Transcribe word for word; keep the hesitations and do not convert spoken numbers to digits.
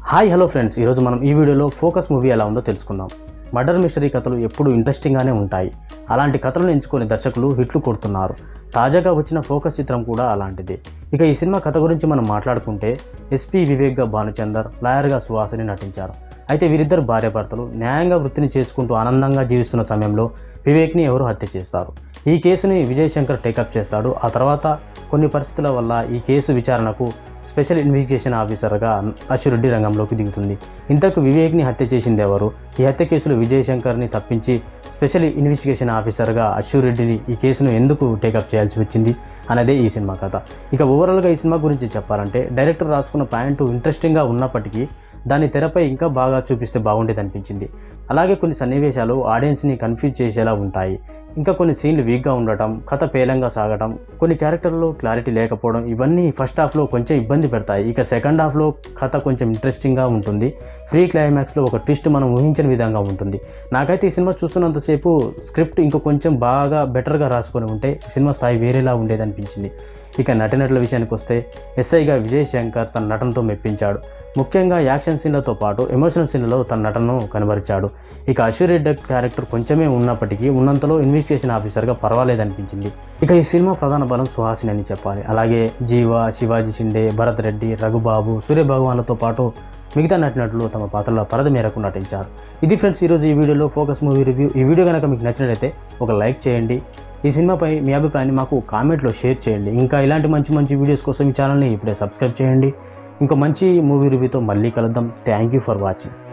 Hi hello friends, ఈరోజు మనం ఈ వీడియోలో ఫోకస్ మూవీ ఎలా ఉందో తెలుసుకుందాం. మర్డర్ మిస్టరీ కథలు ఎప్పుడూ ఇంట్రెస్టింగ్గానే ఉంటాయి. అలాంటి కథలను ఎంచుకొని దర్శకులు హిట్లు కొడుతున్నారు. తాజాగా వచ్చిన ఫోకస్ చిత్రం కూడా అలాంటిదే. ఇక ఈ సినిమా కథ గురించి మనం మాట్లాడుకుంటే ఎస్పీ వివేక్గా భానుచందర్, లాయర్గా సుహాసిని నటించారు. అయితే వీరిద్దరు భార్యాభర్తలు న్యాయంగా వృత్తిని చేసుకుంటూ ఆనందంగా జీవిస్తున్న సమయంలో వివేక్ని ఎవరు హత్య చేస్తారు. ఈ కేసుని విజయ్ శంకర్ టేకప్ చేస్తాడు. ఆ తర్వాత కొన్ని పరిస్థితుల వల్ల ఈ కేసు విచారణకు స్పెషల్ ఇన్వెస్టిగేషన్ ఆఫీసర్గా అశ్వరెడ్డి రంగంలోకి దిగుతుంది. ఇంతకు వివేక్ని హత్య చేసింది ఎవరు? ఈ హత్య కేసులో విజయ్ శంకర్ని తప్పించి స్పెషల్ ఇన్వెస్టిగేషన్ ఆఫీసర్గా అశ్వరెడ్డిని ఈ కేసును ఎందుకు టేకప్ చేయాల్సి వచ్చింది అనేదే ఈ సినిమా కథ. ఇక ఓవరాల్గా ఈ సినిమా గురించి చెప్పాలంటే డైరెక్టర్ రాసుకున్న పాయింట్ ఇంట్రెస్టింగ్గా ఉన్నప్పటికీ దాన్ని తెరపై ఇంకా బాగా చూపిస్తే బాగుండేది అనిపించింది. అలాగే కొన్ని సన్నివేశాలు ఆడియన్స్ని కన్ఫ్యూజ్ చేసేలా ఉంటాయి. ఇంకా కొన్ని సీన్లు వీక్గా ఉండటం, కథ పేలంగా సాగటం, కొన్ని క్యారెక్టర్లో క్లారిటీ లేకపోవడం, ఇవన్నీ ఫస్ట్ హాఫ్లో కొంచెం ఇబ్బంది పెడతాయి. ఇక సెకండ్ హాఫ్లో కథ కొంచెం ఇంట్రెస్టింగ్గా ఉంటుంది. ఫ్రీ క్లైమాక్స్లో ఒక ట్విస్ట్ మనం ఊహించిన విధంగా ఉంటుంది. నాకైతే ఈ సినిమా చూస్తున్నంతసేపు స్క్రిప్ట్ ఇంకో కొంచెం బాగా బెటర్గా రాసుకొని ఉంటే సినిమా స్థాయి వేరేలా ఉండేది అనిపించింది. ఇక నటినటుల విషయానికి వస్తే ఎస్ఐగా విజయ్ శంకర్ తన నటనతో మెప్పించాడు. ముఖ్యంగా యాక్షన్ సీన్లతో పాటు ఎమోషనల్ సీన్లలో తన నటనను కనబరిచాడు. ఇక అశ్వరెడ్డి క్యారెక్టర్ కొంచెమే ఉన్నప్పటికీ ఉన్నంతలో ఇన్వెస్టిగేషన్ ఆఫీసర్గా పర్వాలేదనిపించింది. ఇక ఈ సినిమా ప్రధాన బలం సుహాసిని అని చెప్పాలి. అలాగే జీవ, శివాజీ షిండే, భరత్ రెడ్డి, రఘుబాబు, సూర్యభగవాన్లతో పాటు మిగతా నటినటులు తమ పాత్రల పరిధి మేరకు నటించారు. ఇది ఫ్రెండ్స్ ఈరోజు ఈ వీడియోలో ఫోకస్ మూవీ రివ్యూ. ఈ వీడియో కనుక మీకు నచ్చినట్లయితే ఒక లైక్ చేయండి. ఈ సినిమాపై మీ అభిప్రాయాన్ని మాకు కామెంట్లో షేర్ చేయండి. ఇంకా ఇలాంటి మంచి మంచి వీడియోస్ కోసం ఈ ఛానల్ని ఇప్పుడే సబ్స్క్రైబ్ చేయండి. ఇంకో మంచి మూవీ రివ్యూతో మళ్ళీ కలుద్దాం. Thank you for watching.